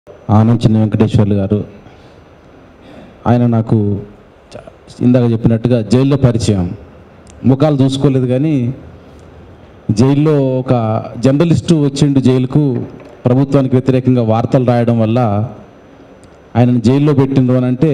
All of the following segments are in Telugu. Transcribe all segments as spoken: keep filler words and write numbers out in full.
ఆనం చిన్న వెంకటేశ్వర్లు గారు, ఆయన నాకు ఇందాక చెప్పినట్టుగా జైల్లో పరిచయం. ముఖాలు చూసుకోలేదు కానీ జైల్లో ఒక జర్నలిస్టు వచ్చిండు జైలుకు, ప్రభుత్వానికి వ్యతిరేకంగా వార్తలు రాయడం వల్ల ఆయనను జైల్లో పెట్టిండ్రు అని అంటే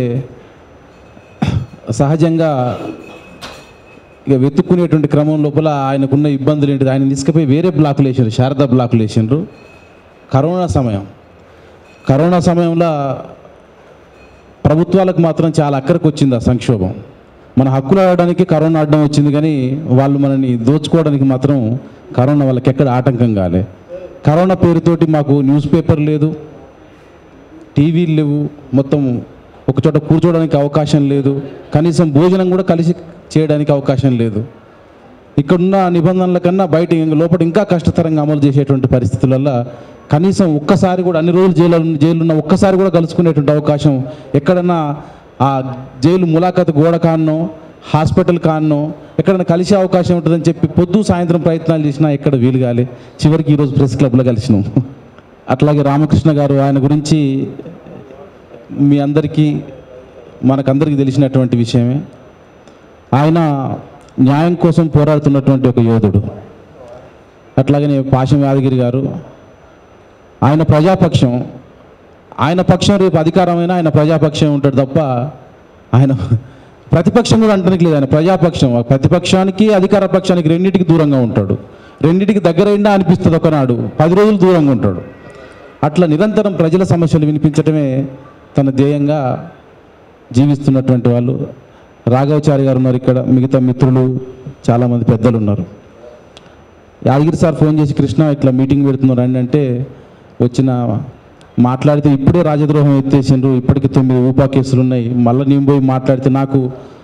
సహజంగా ఇక వెతుక్కునేటువంటి క్రమం లోపల ఆయనకున్న ఇబ్బందులు ఏంటిది, ఆయన తీసుకుపోయి వేరే బ్లాకులు వేసారు, శారదా బ్లాకులు వేసిండ్రు. కరోనా సమయం కరోనా సమయంలో ప్రభుత్వాలకు మాత్రం చాలా అక్కడికి వచ్చింది ఆ సంక్షోభం. మన హక్కులు ఆడడానికి కరోనా అడ్డం వచ్చింది కానీ వాళ్ళు మనని దోచుకోవడానికి మాత్రం కరోనా వాళ్ళకి ఎక్కడ ఆటంకం కాలే. కరోనా పేరుతోటి మాకు న్యూస్ పేపర్ లేదు, టీవీలు లేవు, మొత్తం ఒకచోట కూర్చోవడానికి అవకాశం లేదు, కనీసం భోజనం కూడా కలిసి చేయడానికి అవకాశం లేదు. ఇక్కడున్న నిబంధనల కన్నా బయట లోపల ఇంకా కష్టతరంగా అమలు చేసేటువంటి పరిస్థితులలో కనీసం ఒక్కసారి కూడా అన్ని రోజులు జైలు జైలున్న ఒక్కసారి కూడా కలుసుకునేటువంటి అవకాశం ఎక్కడన్నా ఆ జైలు ములాఖాతు గోడ కాన్నో హాస్పిటల్ కాన్నో ఎక్కడన్నా కలిసే అవకాశం ఉంటుందని చెప్పి పొద్దు సాయంత్రం ప్రయత్నాలు చేసినా ఎక్కడ వీలు కాలే. చివరికి ఈరోజు ప్రెస్ క్లబ్లో కలిసినాం. అట్లాగే రామకృష్ణ గారు, ఆయన గురించి మీ అందరికీ మనకందరికీ తెలిసినటువంటి విషయమే. ఆయన న్యాయం కోసం పోరాడుతున్నటువంటి ఒక యోధుడు. అట్లాగనే పాశం యాదగిరి గారు, ఆయన ప్రజాపక్షం, ఆయన పక్షం రేపు అధికారమైనా ఆయన ప్రజాపక్షం ఉంటాడు తప్ప ఆయన ప్రతిపక్షం కూడా అంటనికి లేదు. ఆయన ప్రజాపక్షం, ప్రతిపక్షానికి అధికార పక్షానికి రెండింటికి దూరంగా ఉంటాడు. రెండింటికి దగ్గరైనా అనిపిస్తుంది ఒకనాడు, పది రోజులు దూరంగా ఉంటాడు. అట్లా నిరంతరం ప్రజల సమస్యలు వినిపించడమే తన ధ్యేయంగా జీవిస్తున్నటువంటి వాళ్ళు. రాఘవచారి గారు ఉన్నారు ఇక్కడ, మిగతా మిత్రులు చాలామంది పెద్దలు ఉన్నారు. యాదగిరి సార్ ఫోన్ చేసి కృష్ణ ఇట్లా మీటింగ్ పెడుతున్నారు అని అంటే వచ్చిన మాట్లాడితే ఇప్పుడే రాజద్రోహం ఎత్తేసిండ్రు, ఇప్పటికి తొమ్మిది ఊపా కేసులు ఉన్నాయి, మళ్ళీ నేను పోయి మాట్లాడితే నాకు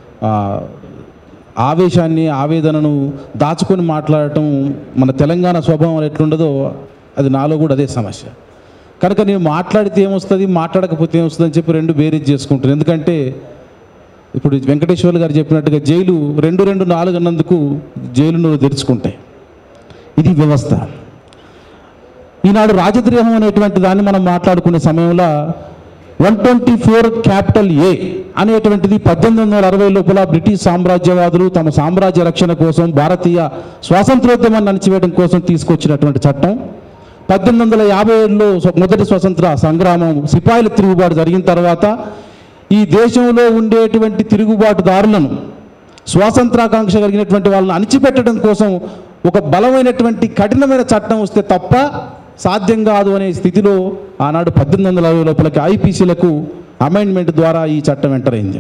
ఆవేశాన్ని ఆవేదనను దాచుకొని మాట్లాడటం మన తెలంగాణ స్వభావం ఎట్లుండదో అది నాలో కూడా అదే సమస్య. కనుక నేను మాట్లాడితే ఏమొస్తుంది, మాట్లాడకపోతే ఏమొస్తుంది అని చెప్పి రెండు బేరీజ్ చేసుకుంటాను. ఎందుకంటే ఇప్పుడు వెంకటేశ్వర్లు గారు చెప్పినట్టుగా జైలు రెండు రెండు నాలుగు అన్నందుకు జైలును తెరుచుకుంటాయి. ఇది వ్యవస్థ. ఈనాడు రాజద్రోహం అనేటువంటి దాన్ని మనం మాట్లాడుకునే సమయంలో one twenty four capital A అనేటువంటిది పద్దెనిమిది వందల అరవై లోపల బ్రిటిష్ సామ్రాజ్యవాదులు తమ సామ్రాజ్య రక్షణ కోసం భారతీయ స్వాతంత్రోద్యమాన్ని అణచివేయడం కోసం తీసుకొచ్చినటువంటి చట్టం. పద్దెనిమిది వందల యాభై ఏడులో మొదటి స్వతంత్ర సంగ్రామం సిపాయిల తిరుగుబాటు జరిగిన తర్వాత ఈ దేశంలో ఉండేటువంటి తిరుగుబాటుదారులను, స్వాతంత్రాకాంక్ష కలిగినటువంటి వాళ్ళని అణిచిపెట్టడం కోసం ఒక బలమైనటువంటి కఠినమైన చట్టం వస్తే తప్ప సాధ్యం కాదు అనే స్థితిలో ఆనాడు పద్దెనిమిది వందల అరవై లోపలికి ఐపీసీలకు అమెండ్మెంట్ ద్వారా ఈ చట్టం ఎంటర్ అయింది.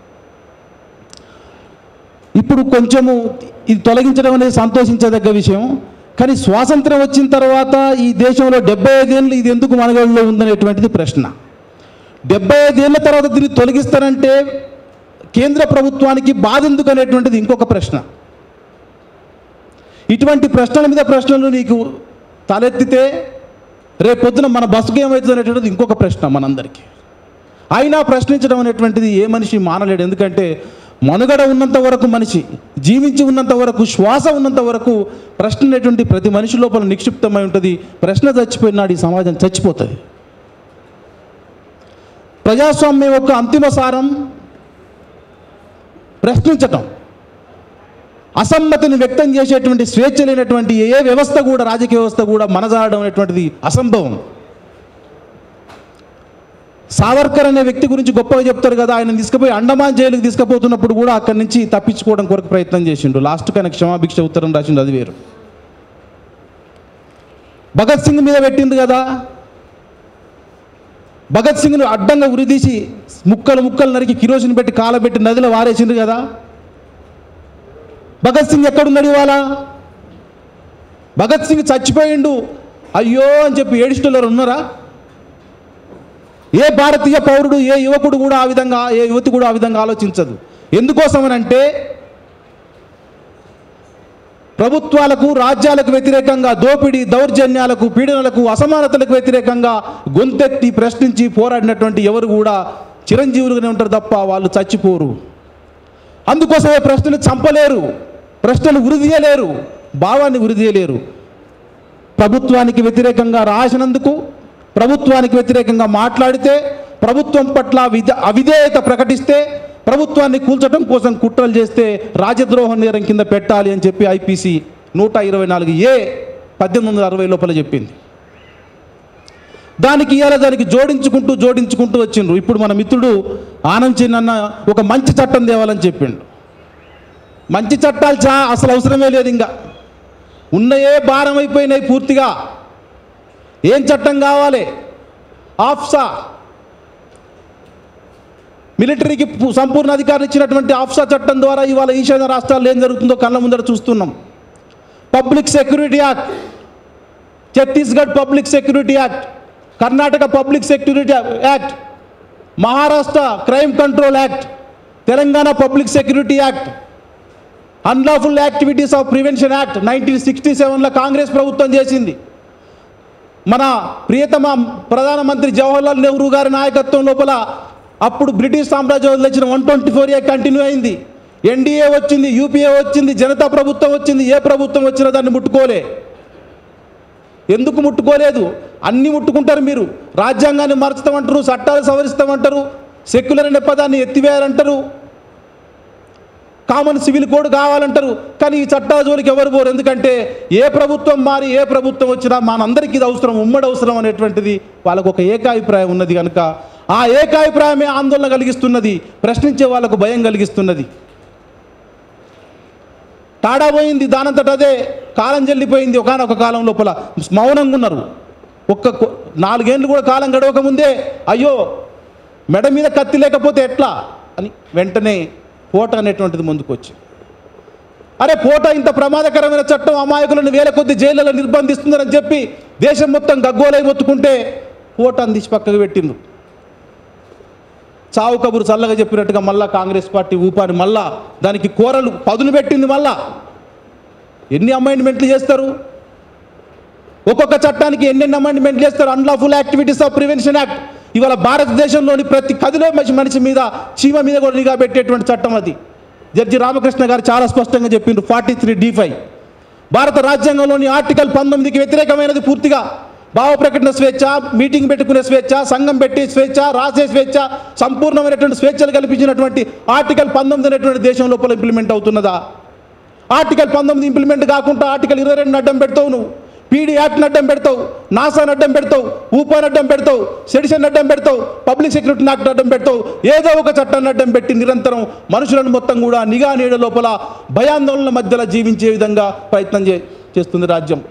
ఇప్పుడు కొంచెము ఇది తొలగించడం అనేది సంతోషించదగ్గ విషయం. కానీ స్వాతంత్రం వచ్చిన తర్వాత ఈ దేశంలో డెబ్బై ఐదేళ్ళు ఇది ఎందుకు మనుగడలో ఉందనేటువంటిది ప్రశ్న. డెబ్బై ఐదేళ్ల తర్వాత దీన్ని తొలగిస్తారంటే కేంద్ర ప్రభుత్వానికి బాధ ఎందుకు అనేటువంటిది ఇంకొక ప్రశ్న. ఇటువంటి ప్రశ్నల మీద ప్రశ్నలు నీకు తలెత్తితే రేపు పొద్దున మన బస్సుకు ఏమవుతుంది అనేటువంటిది ఇంకొక ప్రశ్న మనందరికీ. అయినా ప్రశ్నించడం అనేటువంటిది ఏ మనిషి మానలేడు. ఎందుకంటే మనుగడ ఉన్నంత వరకు, మనిషి జీవించి ఉన్నంత వరకు, శ్వాస ఉన్నంత వరకు ప్రశ్న అనేటువంటి ప్రతి మనిషి లోపల నిక్షిప్తమై ఉంటుంది. ప్రశ్న చచ్చిపోయినాడు ఈ సమాజం చచ్చిపోతుంది. ప్రజాస్వామ్యం యొక్క అంతిమ సారం ప్రశ్నించటం, అసమ్మతిని వ్యక్తం చేసేటువంటి స్వేచ్ఛ లేనటువంటి ఏ వ్యవస్థ కూడా, రాజకీయ వ్యవస్థ కూడా మనజాడడం అనేటువంటిది అసంభవం. సావర్కర్ అనే వ్యక్తి గురించి గొప్పగా చెప్తారు కదా, ఆయన తీసుకుపోయి అండమాన్ జైలుకి తీసుకుపోతున్నప్పుడు కూడా అక్కడి నుంచి తప్పించుకోవడం కొరకు ప్రయత్నం చేసిండు. లాస్ట్కి ఆయన క్షమాభిక్ష ఉత్తరం రాసిండు, అది వేరు. భగత్ సింగ్ మీద పెట్టింది కదా, భగత్ సింగ్ను అడ్డంగా ఉరిదీసి ముక్కలు ముక్కలు నరికి కిరోసిన్ పెట్టి కాలబెట్టి నదిలో వారేసిండ్రు కదా. భగత్ సింగ్ ఎక్కడున్నాడు ఇవాళ? భగత్ సింగ్ చచ్చిపోయిండు అయ్యో అని చెప్పి ఏడుస్తున్నారు ఉన్నారా? ఏ భారతీయ పౌరుడు, ఏ యువకుడు కూడా ఆ విధంగా, ఏ యువతి కూడా ఆ విధంగా ఆలోచించదు. ఎందుకోసమనంటే ప్రభుత్వాలకు, రాజ్యాలకు వ్యతిరేకంగా, దోపిడీ దౌర్జన్యాలకు, పీడనలకు, అసమానతలకు వ్యతిరేకంగా గొంతెత్తి ప్రశ్నించి పోరాడినటువంటి ఎవరు కూడా చిరంజీవులుగానే ఉంటారు తప్ప వాళ్ళు చచ్చిపోరు. అందుకోసమే ప్రశ్నలు చంపలేరు, ప్రశ్నలు ఉరిదీయలేరు, భావాన్ని ఉరిదీయలేరు. ప్రభుత్వానికి వ్యతిరేకంగా రాసినందుకు, ప్రభుత్వానికి వ్యతిరేకంగా మాట్లాడితే, ప్రభుత్వం పట్ల విధ అవిధేయత ప్రకటిస్తే, ప్రభుత్వాన్ని కూల్చడం కోసం కుట్రలు చేస్తే రాజద్రోహ నేరం కింద పెట్టాలి అని చెప్పి ఐపీసీ నూట ఇరవై నాలుగు ఏ పద్దెనిమిది వందల అరవై లోపల చెప్పింది. దానికి ఇవాళ దానికి జోడించుకుంటూ జోడించుకుంటూ వచ్చిండ్రు. ఇప్పుడు మన మిత్రుడు ఆనంద్ చిన్న ఒక మంచి చట్టం తేవాలని చెప్పిండు. మంచి చట్టాలు చా అసలు అవసరమే లేదు, ఇంకా ఉన్నయే భారం అయిపోయినాయి పూర్తిగా. ఏం చట్టం కావాలి? ఆఫ్సా, మిలిటరీకి సంపూర్ణ అధికారం ఇచ్చినటువంటి ఆఫ్సా చట్టం ద్వారా ఇవాళ ఈశాన్య రాష్ట్రాల్లో ఏం జరుగుతుందో కళ్ళ ముందర చూస్తున్నాం. Public security act, Chhattisgarh public security act, Karnataka public security act, Maharashtra crime control act, Telangana public security act, unlawful activities of prevention act nineteen sixty సెవెన్లో కాంగ్రెస్ ప్రభుత్వం చేసింది. మన ప్రియతమ ప్రధానమంత్రి జవహర్లాల్ నెహ్రూ గారి నాయకత్వం లోపల అప్పుడు బ్రిటిష్ సామ్రాజ్యం వదిలించిన one twenty four A continue అయింది. ఎన్డీఏ వచ్చింది, యూపీఏ వచ్చింది, జనతా ప్రభుత్వం వచ్చింది. ఏ ప్రభుత్వం వచ్చినా దాన్ని ముట్టుకోలే. ఎందుకు ముట్టుకోలేదు? అన్నీ ముట్టుకుంటారు మీరు. రాజ్యాంగాన్ని మార్చుతామంటారు, చట్టాలు సవరిస్తామంటారు, సెక్యులర్ అనే పదాన్ని ఎత్తివేయాలంటారు, కామన్ సివిల్ కోడ్ కావాలంటారు. కానీ ఈ చట్టాల జోలికి ఎవరు పోరు. ఎందుకంటే ఏ ప్రభుత్వం మారి ఏ ప్రభుత్వం వచ్చినా మనందరికీ ఇది అవసరం, ఉమ్మడి అవసరం అనేటువంటిది వాళ్ళకు ఒక ఏకాభిప్రాయం ఉన్నది. కనుక ఆ ఏకాభిప్రాయమే ఆందోళన కలిగిస్తున్నది, ప్రశ్నించే వాళ్ళకు భయం కలిగిస్తున్నది. తాడా పోయింది, దానంతట అదే కాలం చెల్లిపోయింది. ఒకనొక కాలం లోపల మౌనంగా ఉన్నారు. ఒక్క నాలుగేళ్ళు కూడా కాలం గడవక ముందే అయ్యో మెడ మీద కత్తి లేకపోతే ఎట్లా అని వెంటనే పోట అనేటువంటిది ముందుకు వచ్చి, అరే పోట ఇంత ప్రమాదకరమైన చట్టం అమాయకులను వేల కొద్ది జైళ్ళలో నిర్బంధిస్తుందని చెప్పి దేశం మొత్తం గగ్గోలై మొత్తుకుంటే పోట అందించి పక్కకు పెట్టిండ్రు. చావు కబురు చల్లగా చెప్పినట్టుగా మళ్ళా కాంగ్రెస్ పార్టీ ఊపాని మళ్ళా దానికి కూరలు పదును పెట్టింది. మళ్ళా ఎన్ని అమెండ్మెంట్లు చేస్తారు? ఒక్కొక్క చట్టానికి ఎన్నెన్ని అమెండ్మెంట్లు చేస్తారు? Unlawful activities of prevention act ఇవాళ భారతదేశంలోని ప్రతి కదిలో మనిషి మీద చీమ మీద కూడా నిఘా పెట్టేటువంటి చట్టం అది. జడ్జి రామకృష్ణ గారు చాలా స్పష్టంగా చెప్పిండ్రు. ఫార్టీ త్రీ డి ఫైవ్ భారత రాజ్యాంగంలోని ఆర్టికల్ పంతొమ్మిదికి వ్యతిరేకమైనది. పూర్తిగా భావ ప్రకటన స్వేచ్ఛ, మీటింగ్ పెట్టుకునే స్వేచ్ఛ, సంఘం పెట్టే స్వేచ్ఛ, రాసే స్వేచ్ఛ, సంపూర్ణమైనటువంటి స్వేచ్ఛలు కల్పించినటువంటి ఆర్టికల్ పంతొమ్మిది అనేటువంటి దేశం లోపల ఇంప్లిమెంట్ అవుతున్నదా? ఆర్టికల్ పంతొమ్మిది ఇంప్లిమెంట్ కాకుండా ఆర్టికల్ ఇరవై రెండు అడ్డం పెడతావు నువ్వు, పీడీ యాక్ట్ని అడ్డం పెడతావు, నాసాని అడ్డం పెడతావు, ఊపాన్ అడ్డం పెడతావు, సెడిషన్ అడ్డం పెడతావు, పబ్లిక్ సెక్యూరిటీ యాక్ట్ అడ్డం పెడతావు. ఏదో ఒక చట్టాన్ని అడ్డం పెట్టి నిరంతరం మనుషులను మొత్తం కూడా నిఘా నీడ లోపల భయాందోళనల మధ్యలో జీవించే విధంగా ప్రయత్నం చే చేస్తుంది రాజ్యం.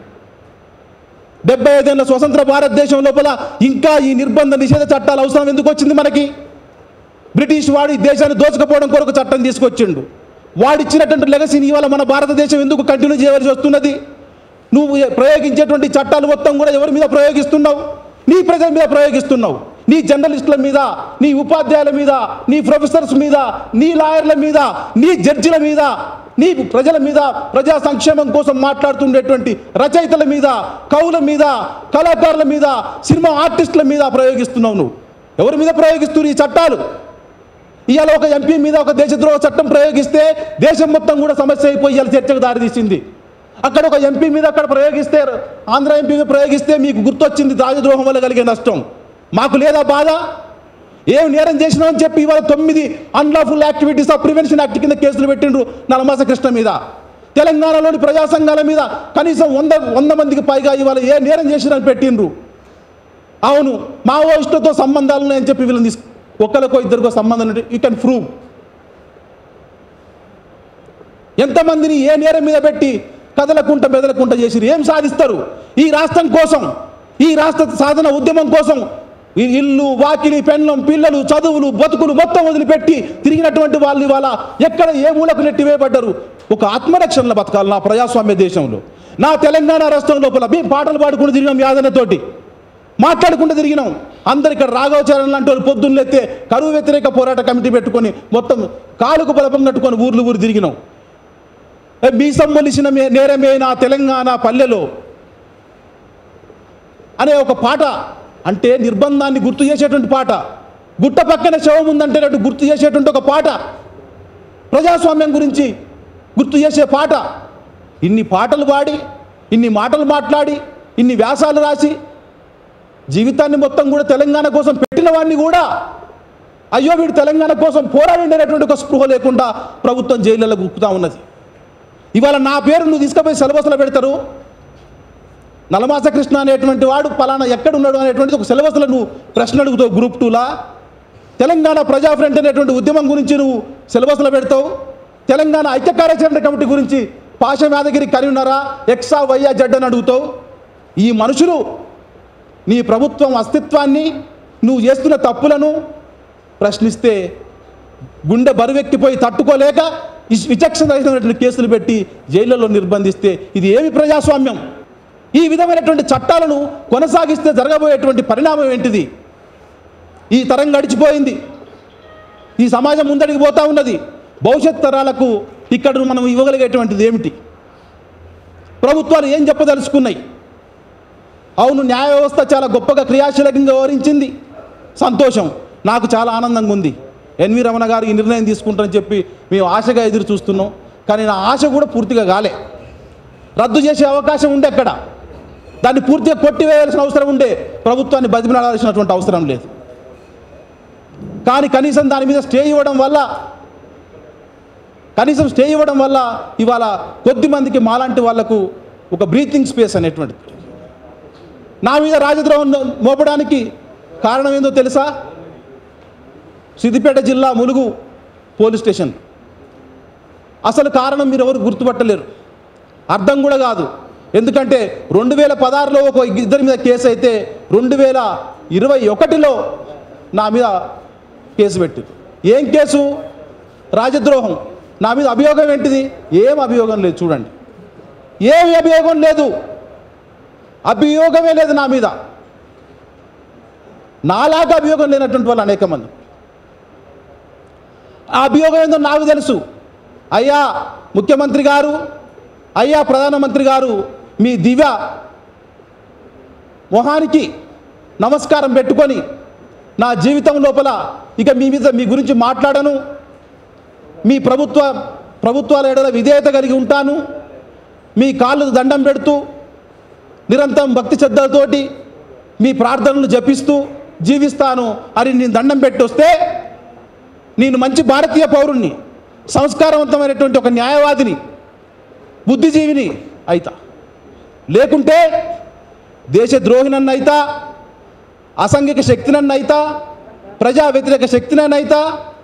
డెబ్బై ఐదేళ్ల స్వతంత్ర భారతదేశం లోపల ఇంకా ఈ నిర్బంధ నిషేధ చట్టాలు అవసరం ఎందుకు వచ్చింది మనకి? బ్రిటిష్ వాడు ఈ దేశాన్ని దోచుకుపోవడం కొరకు చట్టం తీసుకొచ్చిండు. వాడిచ్చినటువంటి లెగసీని ఇవాళ మన భారతదేశం ఎందుకు కంటిన్యూ చేయవలసి వస్తున్నది? నువ్వు ప్రయోగించేటువంటి చట్టాలు మొత్తం కూడా ఎవరి మీద ప్రయోగిస్తున్నావు? నీ ప్రజల మీద ప్రయోగిస్తున్నావు. నీ జర్నలిస్టుల మీద, నీ ఉపాధ్యాయుల మీద, నీ ప్రొఫెసర్స్ మీద, నీ లాయర్ల మీద, నీ జడ్జిల మీద, నీ ప్రజల మీద, ప్రజా సంక్షేమం కోసం మాట్లాడుతుండేటువంటి రచయితల మీద, కవుల మీద, కళాకారుల మీద, సినిమా ఆర్టిస్టుల మీద ప్రయోగిస్తున్నావు. నువ్వు ఎవరి మీద ప్రయోగిస్తున్నావు ఈ చట్టాలు? ఇవాళ ఒక ఎంపీ మీద ఒక దేశద్రోహ చట్టం ప్రయోగిస్తే దేశం మొత్తం కూడా సమస్య అయిపోయి ఇవాళ చర్చకు దారితీసింది. అక్కడ ఒక ఎంపీ మీద అక్కడ ప్రయోగిస్తే, ఆంధ్ర ఎంపీ మీద ప్రయోగిస్తే మీకు గుర్తొచ్చింది రాజద్రోహం వల్ల కలిగే నష్టం. మాకు లేదా బాధ? ఏం నేరం చేసినామని చెప్పి ఇవాళ తొమ్మిది unlawful activities of prevention act కింద కేసులు పెట్టిండ్రు నలమాస కృష్ణ మీద. తెలంగాణలోని ప్రజా సంఘాల మీద కనీసం వంద వంద మందికి పైగా ఇవాళ ఏ నేరం చేసిరని పెట్టిండ్రు. అవును మావోయిస్టులతో సంబంధాలు ఉన్నాయని చెప్పి వీళ్ళని తీసుకు ఒకరికో ఇద్దరికో సంబంధం ఉంటే యూ కెన్ ప్రూవ్. ఎంతమందిని ఏ నేరం మీద పెట్టి కదలకుంట బెదలకుంట చేసిరు? ఏం సాధిస్తారు? ఈ రాష్ట్రం కోసం, ఈ రాష్ట్ర సాధన ఉద్యమం కోసం ఇల్లు, వాకిలి, పెండ్లం, పిల్లలు, చదువులు, బతుకులు మొత్తం వదిలిపెట్టి తిరిగినటువంటి వాళ్ళు ఇవాళ ఎక్కడ ఏ మూలకు నెట్టివేయబడ్డారు? ఒక ఆత్మరక్షణలో బతకాలి నా ప్రజాస్వామ్య దేశంలో. నా తెలంగాణ రాష్ట్రం లోపల మేము పాటలు పాడుకుంటూ తిరిగినాం, యాదనతోటి మాట్లాడుకుంటూ తిరిగినాం. అందరు ఇక్కడ రాఘవచారణ లాంటి వాళ్ళు పొద్దున్నెత్తే కరువు వ్యతిరేక పోరాట కమిటీ పెట్టుకొని మొత్తం కాలుకు బలపం కట్టుకొని ఊర్లు ఊరు తిరిగినాం. మీసం మొలిసిన నేరమే నా తెలంగాణ పల్లెలో అనే ఒక పాట, అంటే నిర్బంధాన్ని గుర్తు చేసేటువంటి పాట, గుట్ట పక్కన శవం ఉందంటే గుర్తు చేసేటువంటి ఒక పాట, ప్రజాస్వామ్యం గురించి గుర్తు చేసే పాట. ఇన్ని పాటలు పాడి, ఇన్ని మాటలు మాట్లాడి, ఇన్ని వ్యాసాలు రాసి జీవితాన్ని మొత్తం కూడా తెలంగాణ కోసం పెట్టిన వాడిని కూడా అయ్యో వీడు తెలంగాణ కోసం పోరాడినటువంటి ఒక స్పృహ లేకుండా ప్రభుత్వం జైళ్ళలో గుక్కుతా ఉన్నది. ఇవాళ నా పేరు నువ్వు తీసుకుపోయి సిలబస్లో పెడతారు. నలమాస కృష్ణ అనేటువంటి వాడు పలానా ఎక్కడున్నాడు అనేటువంటిది ఒక సిలబస్లో నువ్వు ప్రశ్న అడుగుతావు. గ్రూప్ టూలా తెలంగాణ ప్రజా ఫ్రంట్ అనేటువంటి ఉద్యమం గురించి నువ్వు సిలబస్లో పెడతావు. తెలంగాణ ఐక్య కార్యాచరణ కమిటీ గురించి పాషం యాదగిరి కరీంనగరా ఎక్సా వైయా జడ్ అని అడుగుతావు. ఈ మనుషులు నీ ప్రభుత్వం అస్తిత్వాన్ని నువ్వు చేస్తున్న తప్పులను ప్రశ్నిస్తే గుండె బరువెక్కిపోయి తట్టుకోలేక విచక్షణరహితమైనటువంటి కేసులు పెట్టి జైళ్లలో నిర్బంధిస్తే ఇది ఏమి ప్రజాస్వామ్యం? ఈ విధమైనటువంటి చట్టాలను కొనసాగిస్తే జరగబోయేటువంటి పరిణామం ఏంటిది? ఈ తరం గడిచిపోయింది. ఈ సమాజం ముందడికి పోతూ ఉన్నది. భవిష్యత్ తరాలకు ఇక్కడ మనం ఇవ్వగలిగేటువంటిది ఏమిటి? ప్రభుత్వాలు ఏం చెప్పదలుచుకున్నాయి? అవును, న్యాయ వ్యవస్థ చాలా గొప్పగా క్రియాశీలకంగా వ్యవహరించింది, సంతోషం, నాకు చాలా ఆనందంగా ఉంది. ఎన్వి రమణ గారు ఈ నిర్ణయం తీసుకుంటారని చెప్పి మేము ఆశగా ఎదురు చూస్తున్నాం. కానీ నా ఆశ కూడా పూర్తిగా కాలే. రద్దు చేసే అవకాశం ఉండే, అక్కడ దాన్ని పూర్తిగా కొట్టివేయాల్సిన అవసరం ఉండే, ప్రభుత్వాన్ని బతిమలాడాల్సినటువంటి అవసరం లేదు. కానీ కనీసం దాని మీద స్టే ఇవ్వడం వల్ల కనీసం స్టే ఇవ్వడం వల్ల ఇవాళ కొద్ది మందికి మాలాంటి వాళ్లకు ఒక బ్రీతింగ్ స్పేస్ అనేటువంటిది. నా మీద రాజద్రోహం మోపడానికి కారణం ఏందో తెలుసా? సిద్దిపేట జిల్లా ములుగు పోలీస్ స్టేషన్. అసలు కారణం మీరు ఎవరు గుర్తుపట్టలేరు, అర్థం కూడా కాదు. ఎందుకంటే రెండు వేల పదహారులో ఒక ఇద్దరి మీద కేసు అయితే రెండు వేల ఇరవై ఒకటిలో నా మీద కేసు పెట్టింది. ఏం కేసు? రాజద్రోహం. నా మీద అభియోగం ఏంటిది? ఏం అభియోగం లేదు. చూడండి, ఏమి అభియోగం లేదు, అభియోగమే లేదు నా మీద. నాలాగా అభియోగం లేనటువంటి వాళ్ళు అనేక మంది. ఆ అభియోగం ఏందో నాకు తెలుసు. అయ్యా ముఖ్యమంత్రి గారు, అయ్యా ప్రధానమంత్రి గారు, మీ దివ్య మొహానికి నమస్కారం పెట్టుకొని నా జీవితం లోపల ఇక మీ మీద మీ గురించి మాట్లాడను, మీ ప్రభుత్వ ప్రభుత్వాల ఎడల విధేయత కలిగి ఉంటాను, మీ కాళ్ళు దండం పెడుతూ నిరంతరం భక్తి శ్రద్ధలతోటి మీ ప్రార్థనలు జపిస్తూ జీవిస్తాను అని నేను దండం పెట్టి వస్తే నేను మంచి భారతీయ పౌరుణ్ణి, సంస్కారవంతమైనటువంటి ఒక న్యాయవాదిని, బుద్ధిజీవిని అయితా. లేకుంటే దేశద్రోహినన్ను అయితా, అసాంఘిక శక్తినన్ను అయితా, ప్రజా వ్యతిరేక శక్తినన్ను అయితా.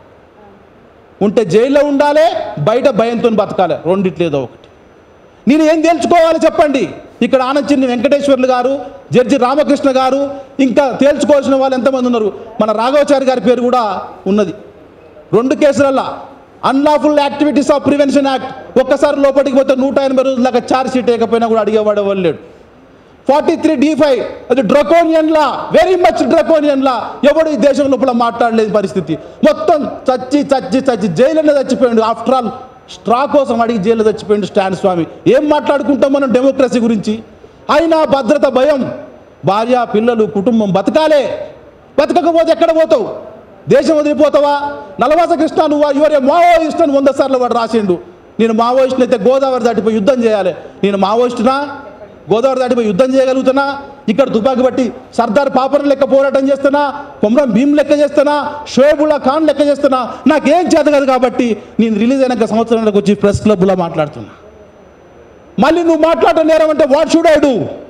ఉంటే జైల్లో ఉండాలి, బయట భయంతో బతకాలి, రెండిట్లేదో ఒకటి. నేను ఏం తేల్చుకోవాలి చెప్పండి? ఇక్కడ ఆనంచిన్ని వెంకటేశ్వర్లు గారు, జడ్జి రామకృష్ణ గారు, ఇంకా తేల్చుకోవాల్సిన వాళ్ళు ఎంతమంది ఉన్నారు? మన రాఘవచారి గారి పేరు కూడా ఉన్నది. రెండు కేసులల్లో unlawful activities of prevention act, ఒక్కసారి లోపలికి పోతే నూట ఎనభై రోజులాగా ఛార్జ్ షీట్ వేయకపోయినా కూడా అడిగేవాడు ఎవరు లేడు. ఫార్టీ త్రీ డి ఫైవ్ అది draconian law, very much draconian law. ఎవడు ఈ దేశం లోపల మాట్లాడలేదు పరిస్థితి. మొత్తం చచ్చి చచ్చి చచ్చి జైలులో చచ్చిపోయాడు. ఆఫ్టర్ ఆల్ స్ట్రా కోసం అడిగి జైల్లో చచ్చిపోయాడు స్టాన్ స్వామి. ఏం మాట్లాడుకుంటాం మనం డెమోక్రసీ గురించి? అయినా భద్రత భయం, భార్య పిల్లలు కుటుంబం బతకాలే. బతకకపోతే ఎక్కడ పోతావు? దేశం వదిలిపోతావా? నలవాస కృష్ణ నువ్వు యువరే మావోయిస్ట్ అని వంద సార్లు వాడు రాసిండు. నేను మావోయిస్ట్ని అయితే గోదావరి దాటిపోయి యుద్ధం చేయాలి. నేను మావోయిస్టునా? గోదావరి దాటిపోయి యుద్ధం చేయగలుగుతున్నా? ఇక్కడ తుపాకి బట్టి సర్దార్ పాపర్ లెక్క పోరాటం చేస్తున్నా, కొమరం భీమ్ లెక్క చేస్తున్నా, షోయబుల్లా ఖాన్ లెక్క చేస్తున్నా? నాకేం చేత కాదు కాబట్టి నేను రిలీజ్ అయినాక సంవత్సరాలకు వచ్చి ప్రెస్ క్లబ్లో మాట్లాడుతున్నా. మళ్ళీ నువ్వు మాట్లాడటం నేరం అంటే what should I do?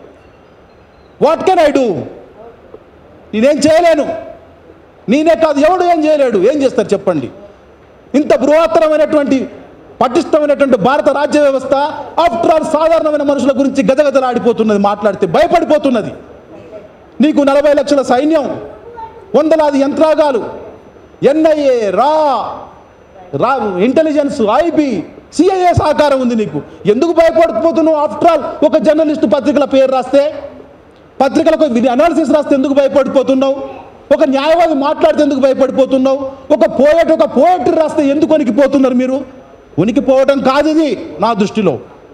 What can I do? నేనేం చేయలేను. నేనే కాదు, ఎవడు ఏం చేయలేడు. ఏం చేస్తారు చెప్పండి? ఇంత బృహత్తరమైనటువంటి పటిష్టమైనటువంటి భారత రాజ్య వ్యవస్థ ఆఫ్టర్ ఆల్ సాధారణమైన మనుషుల గురించి గజగజలాడిపోతున్నది, మాట్లాడితే భయపడిపోతున్నది. నీకు నలభై లక్షల సైన్యం, వందలాది యంత్రాగాలు, ఎన్ఐఏ, రా రా ఇంటెలిజెన్స్, ఐబీ, సిఐఏ సహకారం ఉంది నీకు. ఎందుకు భయపడిపోతున్నావు? ఆఫ్టర్ ఆల్ ఒక జర్నలిస్టు పత్రికల పేరు రాస్తే, పత్రికలకు అనాలిసిస్ రాస్తే ఎందుకు భయపడిపోతున్నావు? ఒక న్యాయవాది మాట్లాడితే ఎందుకు భయపడిపోతున్నావు? ఒక పోయట్ ఒక పోయట్రీ రాస్తే ఎందుకు వణికిపోతున్నారు మీరు? వణికిపోవటం కాదు ఇది. నా దృష్టిలో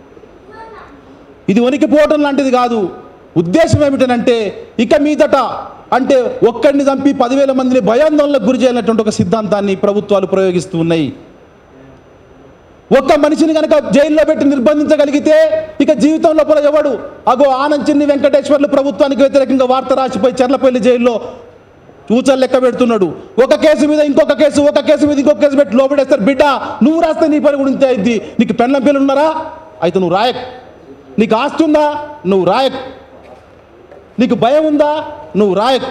ఇది వణికిపోవటం లాంటిది కాదు. ఉద్దేశం ఏమిటనంటే ఇక మీదట అంటే ఒక్కడిని చంపి పదివేల మందిని భయాందోళనకు గురి చేయాలన్నటువంటి ఒక సిద్ధాంతాన్ని ప్రభుత్వాలు ప్రయోగిస్తూ ఉన్నాయి. ఒక్క మనిషిని కనుక జైల్లో పెట్టి నిర్బంధించగలిగితే ఇక జీవితం లోపల ఎవడు అగో ఆనంచిన్ని వెంకటేశ్వర్లు ప్రభుత్వానికి వ్యతిరేకంగా వార్త రాసిపోయి చెర్లపల్లి జైల్లో చూచలు లెక్క పెడుతున్నాడు. ఒక కేసు మీద ఇంకొక కేసు, ఒక కేసు మీద ఇంకొక కేసు పెట్టి లోపడేస్తారు. బిడ్డ నువ్వు రాస్తే నీ పని గురించి అయింది. నీకు పెళ్ళం పిల్లలు ఉన్నారా? అయితే నువ్వు రాయక్. నీకు ఆస్తి ఉందా? నువ్వు రాయక్. నీకు భయం ఉందా? నువ్వు రాయక్.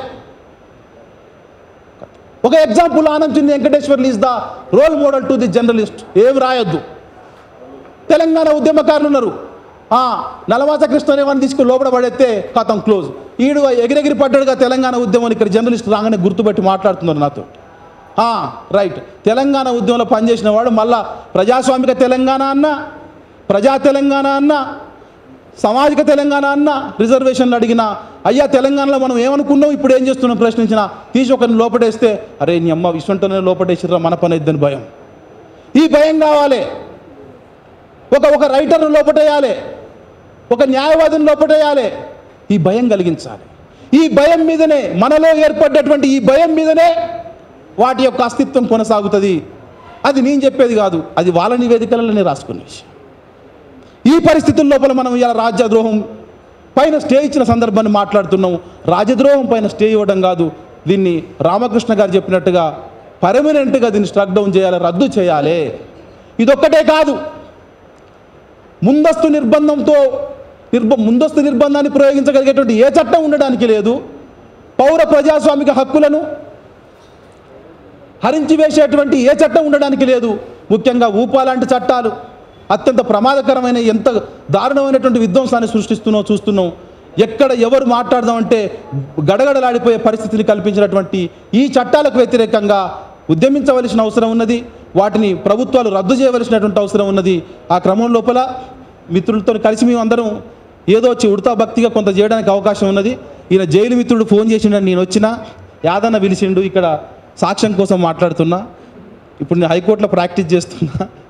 ఒక example, Anamchinni Venkateswarlu is the role model to the journalist. ఏం రాయొద్దు. తెలంగాణ ఉద్యమకారులు ఉన్నారు. నలవాస కృష్ణదేవాన్ని తీసుకుని లోపల పడేస్తే కథం క్లోజ్. ఈడు ఎగిరెగిరి పడ్డాడుగా తెలంగాణ ఉద్యమం. ఇక్కడ జర్నలిస్ట్ రాగానే గుర్తుపెట్టి మాట్లాడుతున్నారు నాతో. రైట్, తెలంగాణ ఉద్యమంలో పనిచేసిన వాడు మళ్ళా ప్రజాస్వామిక తెలంగాణ అన్న, ప్రజా తెలంగాణ అన్న, సామాజిక తెలంగాణ అన్న, రిజర్వేషన్లు అడిగిన అయ్యా తెలంగాణలో మనం ఏమనుకున్నాం, ఇప్పుడు ఏం చేస్తున్నాం ప్రశ్నించిన తీసి ఒకరిని లోపడేస్తే అరే నీ అమ్మ విశ్వంతోనే లోపడేసిర్రా మన పని అయిద్దని భయం. ఈ భయం కావాలి. ఒక ఒక రైటర్ను లోపటేయాలి, ఒక న్యాయవాదిని లోపటేయాలి. ఈ భయం కలిగించాలి. ఈ భయం మీదనే, మనలో ఏర్పడ్డటువంటి ఈ భయం మీదనే వాటి యొక్క అస్తిత్వం కొనసాగుతుంది. అది నేను చెప్పేది కాదు, అది వాళ్ళ నివేదికలలోనే రాసుకునే విషయం. ఈ పరిస్థితుల లోపల మనం ఇలా రాజ్యద్రోహం పైన స్టే ఇచ్చిన సందర్భాన్ని మాట్లాడుతున్నాం. రాజద్రోహం పైన స్టే ఇవ్వడం కాదు, దీన్ని రామకృష్ణ గారు చెప్పినట్టుగా పర్మనెంట్గా దీన్ని స్ట్రక్ డౌన్ చేయాలి, రద్దు చేయాలి. ఇదొక్కటే కాదు, ముందస్తు నిర్బంధంతో నిర్బ ముందస్తు నిర్బంధాన్ని ప్రయోగించగలిగేటువంటి ఏ చట్టం ఉండడానికి లేదు. పౌర ప్రజాస్వామిక హక్కులను హరించి వేసేటువంటి ఏ చట్టం ఉండడానికి లేదు. ముఖ్యంగా ఊపా లాంటి చట్టాలు అత్యంత ప్రమాదకరమైన, ఎంత దారుణమైనటువంటి విధ్వంసాన్ని సృష్టిస్తున్నాం చూస్తున్నాం. ఎక్కడ ఎవరు మాట్లాడదామంటే గడగడలాడిపోయే పరిస్థితిని కల్పించినటువంటి ఈ చట్టాలకు వ్యతిరేకంగా ఉద్యమించవలసిన అవసరం ఉన్నది. వాటిని ప్రభుత్వాలు రద్దు చేయవలసినటువంటి అవసరం ఉన్నది. ఆ క్రమం లోపల మిత్రులతో కలిసి మేము అందరం ఏదో వచ్చి ఉడతా భక్తిగా కొంత చేయడానికి అవకాశం ఉన్నది. ఈయన జైలు మిత్రుడు ఫోన్ చేసిండని నేను వచ్చిన, యాదన్న పిలిచిండు, ఇక్కడ సాక్ష్యం కోసం మాట్లాడుతున్నా. ఇప్పుడు నేను హైకోర్టులో ప్రాక్టీస్ చేస్తున్నా.